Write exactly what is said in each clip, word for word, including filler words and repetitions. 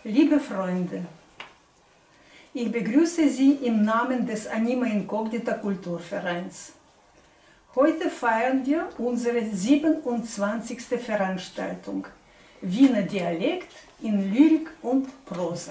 Liebe Freunde, ich begrüße Sie im Namen des Anima Incognita Kulturvereins. Heute feiern wir unsere siebenundzwanzigste Veranstaltung Wiener Dialekt in Lyrik und Prosa.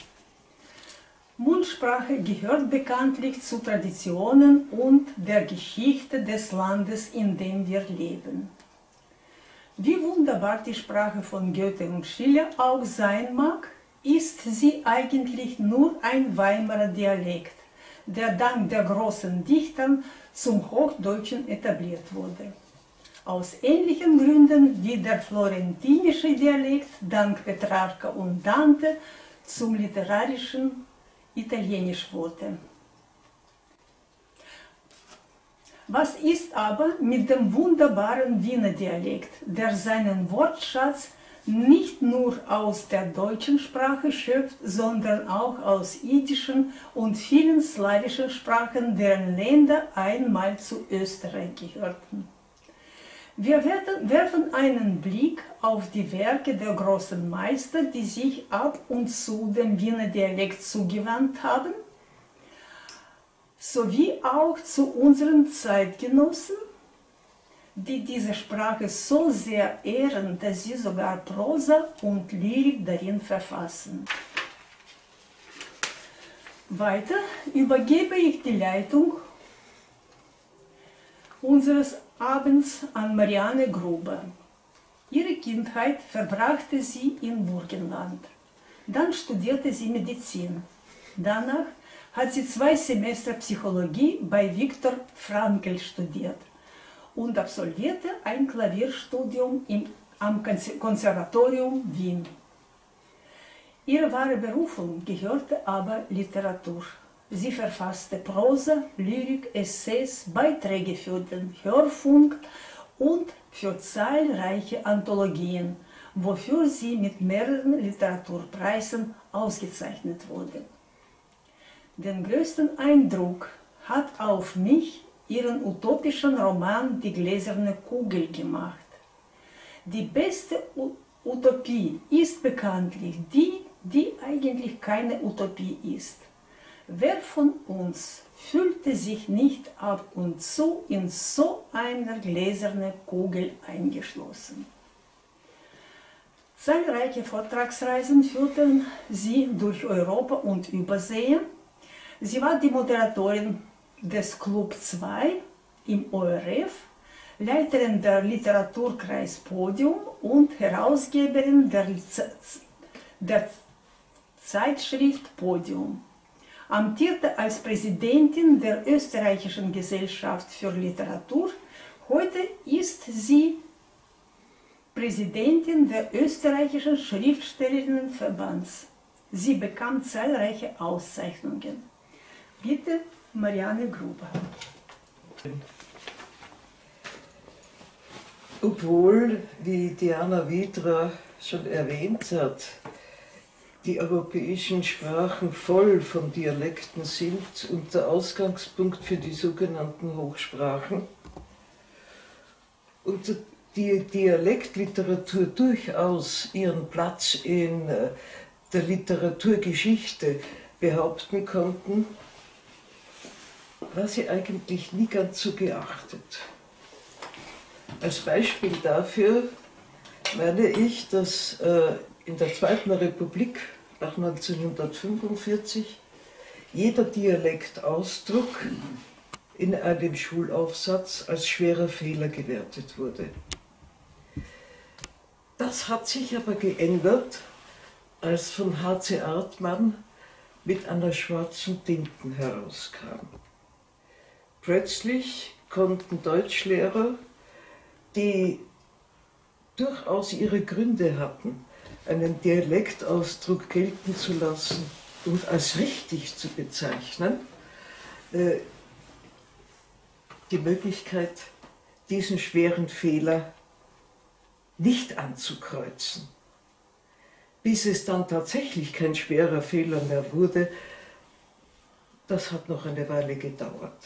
Mundsprache gehört bekanntlich zu Traditionen und der Geschichte des Landes, in dem wir leben. Wie wunderbar die Sprache von Goethe und Schiller auch sein mag, ist sie eigentlich nur ein Weimarer Dialekt, der dank der großen Dichtern zum Hochdeutschen etabliert wurde. Aus ähnlichen Gründen wie der florentinische Dialekt dank Petrarca und Dante zum literarischen Italienisch wurde. Was ist aber mit dem wunderbaren Wiener Dialekt, der seinen Wortschatz nicht nur aus der deutschen Sprache schöpft, sondern auch aus jiddischen und vielen slawischen Sprachen, deren Länder einmal zu Österreich gehörten? Wir werfen einen Blick auf die Werke der großen Meister, die sich ab und zu dem Wiener Dialekt zugewandt haben, sowie auch zu unseren Zeitgenossen, die diese Sprache so sehr ehren, dass sie sogar Prosa und Lyrik darin verfassen. Weiter übergebe ich die Leitung unseres Abends an Marianne Gruber. Ihre Kindheit verbrachte sie im Burgenland. Dann studierte sie Medizin. Danach hat sie zwei Semester Psychologie bei Viktor Frankl studiert und absolvierte ein Klavierstudium im, am Konservatorium Wien. Ihre wahre Berufung gehörte aber Literatur. Sie verfasste Prosa, Lyrik, Essays, Beiträge für den Hörfunk und für zahlreiche Anthologien, wofür sie mit mehreren Literaturpreisen ausgezeichnet wurde. Den größten Eindruck hat auf mich ihren utopischen Roman Die gläserne Kugel gemacht. Die beste Utopie ist bekanntlich die, die eigentlich keine Utopie ist. Wer von uns fühlte sich nicht ab und zu in so einer gläsernen Kugel eingeschlossen? Zahlreiche Vortragsreisen führten sie durch Europa und Übersee. Sie war die Moderatorin des Club zwei im O R F, Leiterin der Literaturkreis Podium und Herausgeberin der, der Zeitschrift Podium. Amtierte als Präsidentin der Österreichischen Gesellschaft für Literatur. Heute ist sie Präsidentin der Österreichischen Schriftstellerinnenverbands. Sie bekam zahlreiche Auszeichnungen. Bitte, Marianne Gruber. Obwohl, wie Diana Widra schon erwähnt hat, die europäischen Sprachen voll von Dialekten sind und der Ausgangspunkt für die sogenannten Hochsprachen und die Dialektliteratur durchaus ihren Platz in der Literaturgeschichte behaupten konnten, war sie eigentlich nie ganz so geachtet. Als Beispiel dafür meine ich, dass äh, in der Zweiten Republik nach neunzehnhundertfünfundvierzig jeder Dialektausdruck in einem Schulaufsatz als schwerer Fehler gewertet wurde. Das hat sich aber geändert, als von H C Artmann mit einer schwarzen Tinten herauskam. Plötzlich konnten Deutschlehrer, die durchaus ihre Gründe hatten, einen Dialektausdruck gelten zu lassen und als richtig zu bezeichnen, die Möglichkeit, diesen schweren Fehler nicht anzukreuzen. Bis es dann tatsächlich kein schwerer Fehler mehr wurde, das hat noch eine Weile gedauert.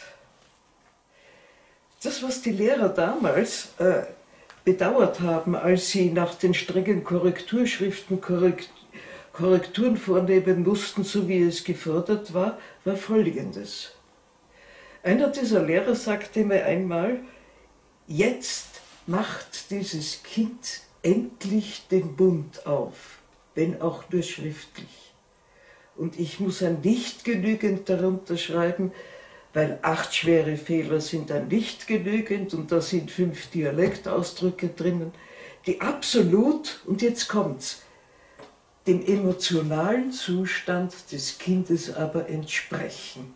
Das, was die Lehrer damals äh, bedauert haben, als sie nach den strengen Korrekturschriften korrekt, Korrekturen vornehmen mussten, so wie es gefordert war, war Folgendes. Einer dieser Lehrer sagte mir einmal, jetzt macht dieses Kind endlich den Mund auf, wenn auch nur schriftlich. Und ich muss ein nicht genügend darunter schreiben, weil acht schwere Fehler sind ein nicht genügend und da sind fünf Dialektausdrücke drinnen, die absolut, und jetzt kommt's, dem emotionalen Zustand des Kindes aber entsprechen.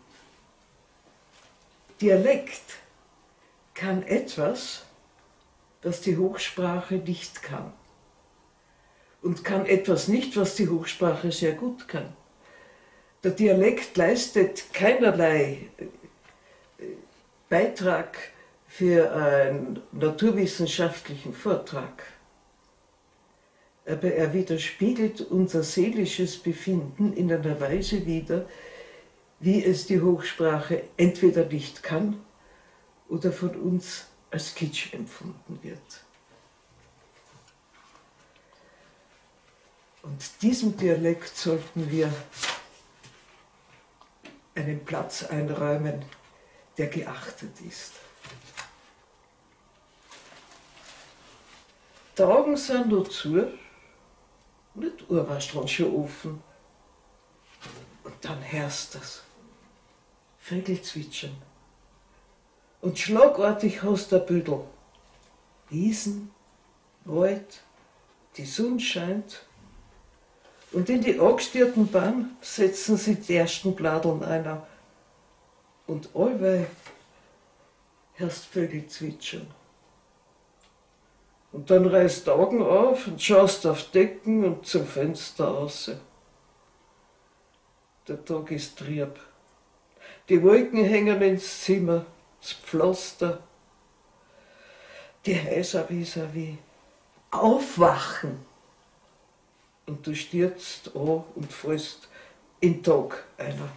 Dialekt kann etwas, was die Hochsprache nicht kann. Und kann etwas nicht, was die Hochsprache sehr gut kann. Der Dialekt leistet keinerlei Beitrag für einen naturwissenschaftlichen Vortrag. Aber er widerspiegelt unser seelisches Befinden in einer Weise wider, wie es die Hochsprache entweder nicht kann oder von uns als Kitsch empfunden wird. Und diesem Dialekt sollten wir einen Platz einräumen, der geachtet ist. Die Augen sind noch zu, nicht die Uhr war schon offen. Und dann hörst du das. Vögel zwitschern. Und schlagartig hast du ein Büdel. Wiesen, Wald, die Sonne scheint. Und in die angestierten Bahn setzen sie die ersten Bladeln ein. Und allweil hörst Vögel zwitschern. Und dann reißt die Augen auf und schaust auf Decken und zum Fenster raus. Der Tag ist trieb. Die Wolken hängen ins Zimmer, das Pflaster. Die Häuser vis-à-vis aufwachen. Und du stürzt an und fällst in den Tag einer.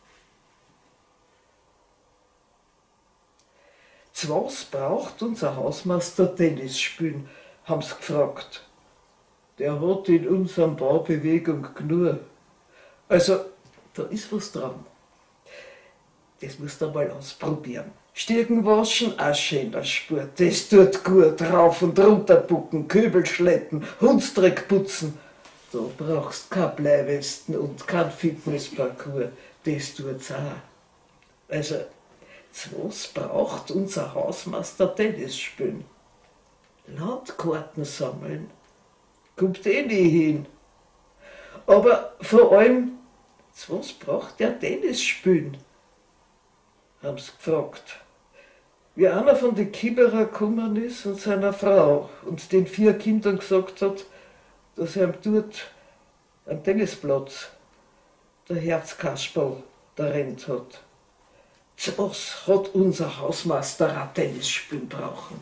Was braucht unser Hausmeister Tennis spielen, haben sie gefragt. Der hat in unserem Bau Bewegung genug. Also, da ist was dran. Das musst du mal ausprobieren. Stierken waschen, auch schöner Sport. Das tut gut. Rauf und runter bucken, Köbel schleppen, Hundsdreck putzen. Da brauchst kein Bleiwesten und kein Fitnessparcours. Das tut's auch. Also, was braucht unser Hausmeister Tennis spielen? Landkarten sammeln? Kommt eh nie hin. Aber vor allem, was braucht der Tennis spielen? Haben sie gefragt. Wie einer von den Kieberer gekommen ist und seiner Frau und den vier Kindern gesagt hat, dass er dort am Tennisplatz der Herzkasperl da rennt hat. Was hat unser Hausmeister ein Tennis spielen brauchen?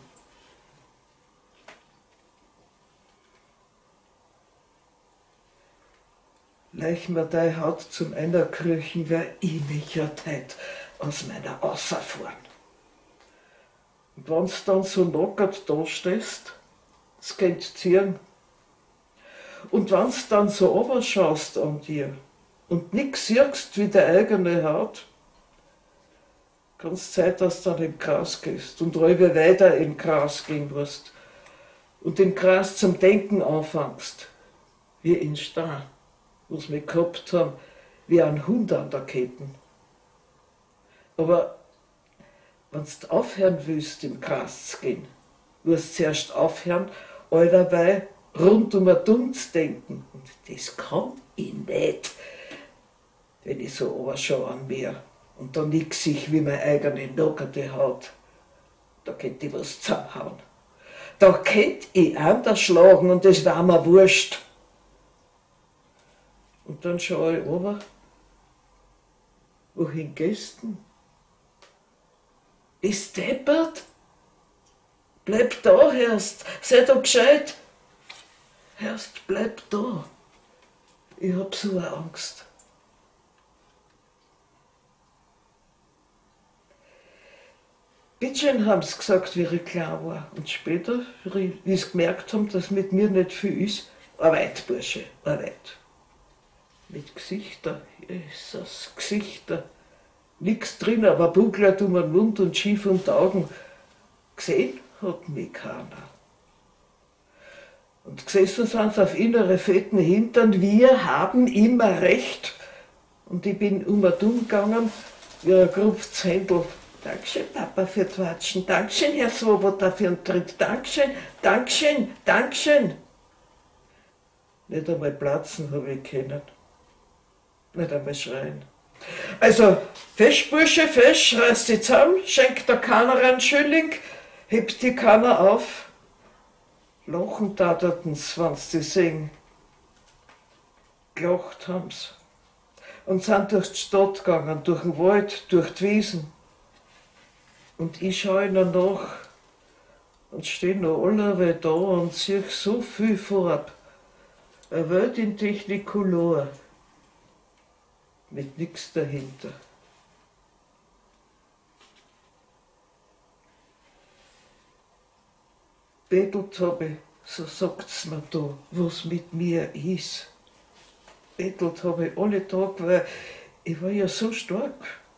Leich mir deine Haut zum Einerkrüchen, wer ich mich ja tät aus meiner Außerfahren. Und wenn's dann so nackert da stehst, es könnt ziehen. Und wenn's dann so runterschaust an dir und nix siehst wie deine eigene Haut, kann's Zeit, dass du dann im Gras gehst und rüber weiter im Gras gehen wirst und im Gras zum Denken anfängst, wie in Stein, was wir gehabt haben, wie ein Hund an der Ketten. Aber wenn du aufhören willst, im Gras zu gehen, musst du zuerst aufhören, all dabei rund um ein Dumm zu denken. Und das kann ich nicht, wenn ich so anschaue an mir. Und dann nix ich wie meine eigene nackerte Haut. Da könnt ich was zusammenhauen. Da könnt ich anders schlagen und das war mir wurscht. Und dann schaue ich runter. Wohin gehst du? Ist deppert? Bleib da, Herrst. Sei doch gescheit. Herrst, bleib da. Ich hab so eine Angst. Bitteschön haben sie gesagt, wie ich klein war. Und später, wie sie gemerkt haben, dass mit mir nicht viel ist, Arbeit, Bursche, Arbeit. Mit Gesichter, Jesus, Gesichter. Nix drin, aber buglert um den Mund und schief um die Augen. Gesehen hat mich keiner. Und gesessen sind sie auf innere fetten Hintern. Wir haben immer recht. Und ich bin um und um gegangen, wie ein gerupftes Händel. Dankeschön, Papa, für das Watschen. Dankeschön, Herr Swoboda, für den Tritt. Dankeschön, Dankeschön, Dankeschön. Nicht einmal platzen habe ich können. Nicht einmal schreien. Also, fest, Bursche, fest, reiß dich zusammen, schenkt da keiner einen Schilling, hebt die keiner auf. Lachen taten's, wenn's die sehen. Gelacht haben's. Und sind durch die Stadt gegangen, durch den Wald, durch die Wiesen. Und ich schaue ihnen nach und stehe noch alle da und sehe so viel Farbe. Eine Welt in Technicolor. Mit nichts dahinter. Bettelt habe ich, so sagt's mir da, was mit mir ist. Bettelt habe ich alle Tage, weil ich war ja so stark.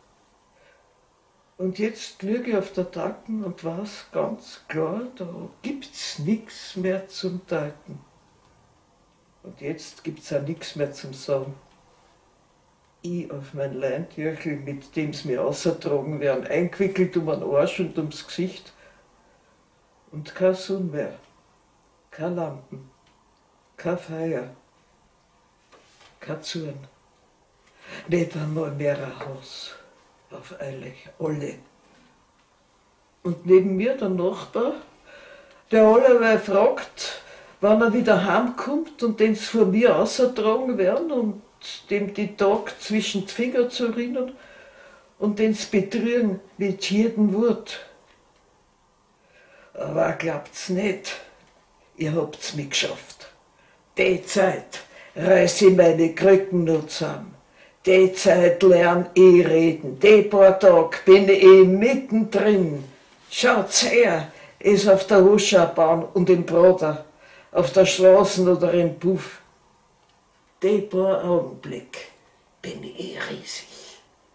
Und jetzt liege ich auf der Tacken und weiß ganz klar, da gibt's nichts mehr zum Deuten. Und jetzt gibt's auch nichts mehr zum Sagen. Ich auf mein Leintürchel, mit dem sie mir ausgetragen werden, eingewickelt um den Arsch und ums Gesicht. Und kein Sonne mehr, keine Lampen, kein Feuer, kein Zorn. Nicht einmal mehr ein Haus, auf eilig, alle. Und neben mir der Nachbar, der allerweil fragt, wann er wieder heimkommt und den sie von mir ausgetragen werden und dem die Tag zwischen die Finger zu rinnen und den sie betrügen mit jedem Wort. Aber glaubt's nicht, ihr habt's mich geschafft. Die Zeit reiß ich meine Krücken noch zusammen. Die Zeit lern ich reden. Die paar Tage bin ich mittendrin. Schaut's her, ist auf der Huschaubahn und im Broder, auf der Straße oder im Puff. Die paar Augenblick bin ich riesig.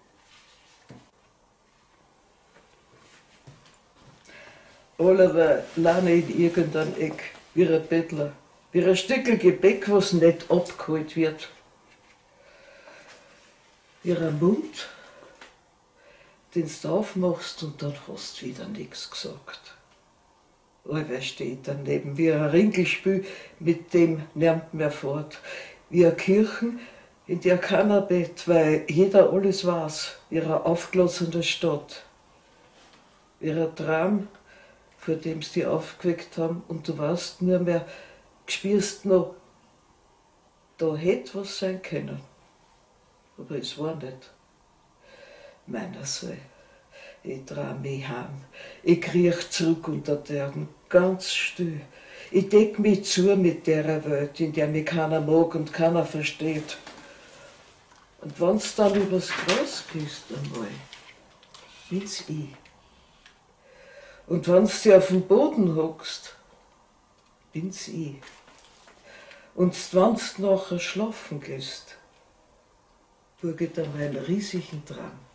Allerweil lerne ich in irgendein Eck, wie ein Bettler, wie ein Stückel Gebäck, was nicht abgeholt wird. Wie ein Mund, den du aufmachst und dann hast du wieder nichts gesagt. Allweil steht daneben, wie ein Ringelspiel, mit dem nimmt mehr fort. Wie eine Kirche, in der keiner betet, weil jeder alles weiß, wie eine aufgelassene Stadt. Wie ein Traum, vor dem sie dich aufgeweckt haben und du weißt nur mehr, spürst noch, da hätte was sein können. Aber es war nicht. Meiner Seele, ich trau mich heim, ich kriech zurück unter die Erden, ganz still. Ich deck mich zu mit der Welt, in der mich keiner mag und keiner versteht. Und wenn's dann übers Gras gehst einmal, bin's ich. Und wenn's dir auf dem Boden hockst, bin's ich. Und wenn's nachher schlafen gehst, burge dann meinen riesigen Traum.